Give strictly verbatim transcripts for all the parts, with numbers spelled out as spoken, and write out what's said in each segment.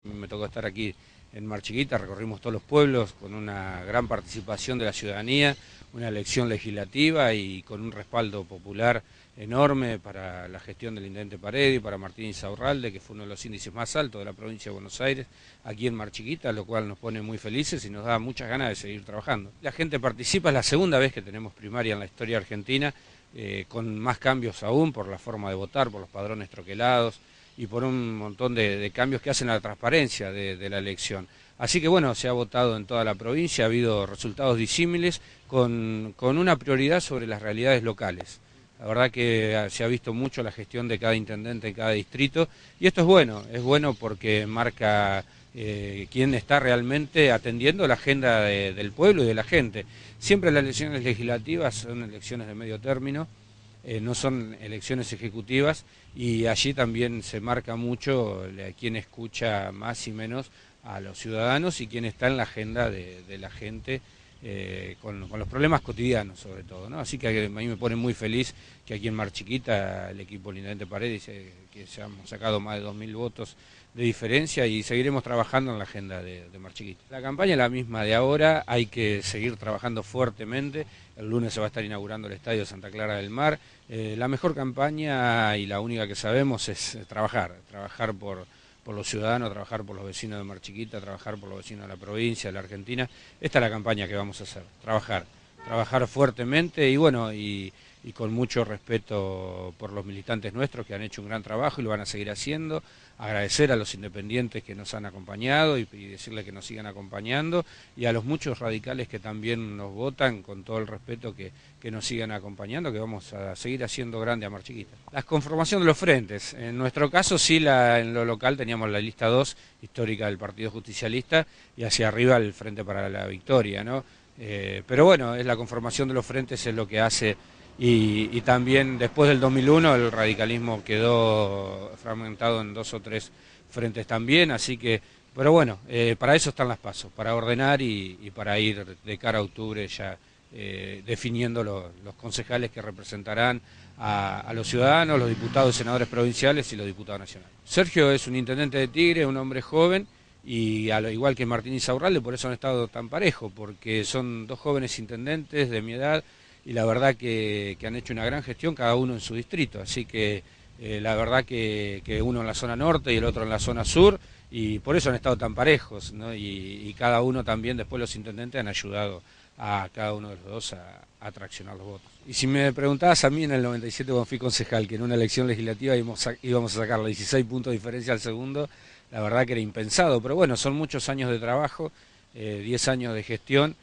Me tocó estar aquí en Mar Chiquita, recorrimos todos los pueblos con una gran participación de la ciudadanía, una elección legislativa y con un respaldo popular enorme para la gestión del intendente Paredes y para Martín Insaurralde, que fue uno de los índices más altos de la provincia de Buenos Aires, aquí en Mar Chiquita, lo cual nos pone muy felices y nos da muchas ganas de seguir trabajando. La gente participa, es la segunda vez que tenemos primaria en la historia argentina, eh, con más cambios aún por la forma de votar, por los padrones troquelados y por un montón de, de cambios que hacen a la transparencia de, de la elección. Así que bueno, se ha votado en toda la provincia, ha habido resultados disímiles con, con una prioridad sobre las realidades locales. La verdad que se ha visto mucho la gestión de cada intendente en cada distrito y esto es bueno, es bueno porque marca eh, quién está realmente atendiendo la agenda de, del pueblo y de la gente. Siempre las elecciones legislativas son elecciones de medio término, eh, no son elecciones ejecutivas y allí también se marca mucho eh, quién escucha más y menos a los ciudadanos y quién está en la agenda de, de la gente. Eh, con, con los problemas cotidianos sobre todo, ¿no? Así que a mí me pone muy feliz que aquí en Mar Chiquita el equipo del intendente Paredes, eh, que se han sacado más de dos mil votos de diferencia y seguiremos trabajando en la agenda de, de Mar Chiquita. La campaña es la misma de ahora, hay que seguir trabajando fuertemente, el lunes se va a estar inaugurando el estadio Santa Clara del Mar, eh, la mejor campaña y la única que sabemos es trabajar, trabajar por por los ciudadanos, trabajar por los vecinos de Mar Chiquita, trabajar por los vecinos de la provincia, de la Argentina. Esta es la campaña que vamos a hacer, trabajar, trabajar fuertemente y bueno, y, y con mucho respeto por los militantes nuestros que han hecho un gran trabajo y lo van a seguir haciendo, agradecer a los independientes que nos han acompañado y, y decirles que nos sigan acompañando y a los muchos radicales que también nos votan, con todo el respeto que, que nos sigan acompañando, que vamos a seguir haciendo grande a Mar Chiquita. La conformación de los frentes, en nuestro caso sí, la, en lo local teníamos la lista dos histórica del Partido Justicialista y hacia arriba el Frente para la Victoria, ¿no? Eh, pero bueno, es la conformación de los frentes es lo que hace y, y también después del dos mil uno el radicalismo quedó fragmentado en dos o tres frentes también, así que, pero bueno, eh, para eso están las pasos, para ordenar y, y para ir de cara a octubre ya eh, definiendo lo, los concejales que representarán a, a los ciudadanos, los diputados y senadores provinciales y los diputados nacionales. Sergio es un intendente de Tigre, un hombre joven, y al igual que Martín Insaurralde, por eso han estado tan parejos, porque son dos jóvenes intendentes de mi edad y la verdad que, que han hecho una gran gestión cada uno en su distrito, así que eh, la verdad que, que uno en la zona norte y el otro en la zona sur, y por eso han estado tan parejos, ¿no? y, y cada uno también, después los intendentes han ayudado a cada uno de los dos a, a traccionar los votos. Y si me preguntabas a mí en el noventa y siete cuando fui concejal, que en una elección legislativa íbamos a, íbamos a sacar los dieciséis puntos de diferencia al segundo, la verdad que era impensado, pero bueno, son muchos años de trabajo, eh, diez años de gestión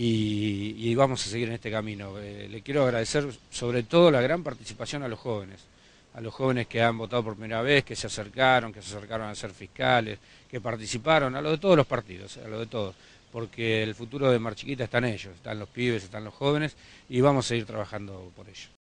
y, y vamos a seguir en este camino. Eh, le quiero agradecer sobre todo la gran participación a los jóvenes, a los jóvenes que han votado por primera vez, que se acercaron, que se acercaron a ser fiscales, que participaron, a lo de todos los partidos, a lo de todos, porque el futuro de Mar Chiquita está en ellos, están los pibes, están los jóvenes y vamos a seguir trabajando por ello.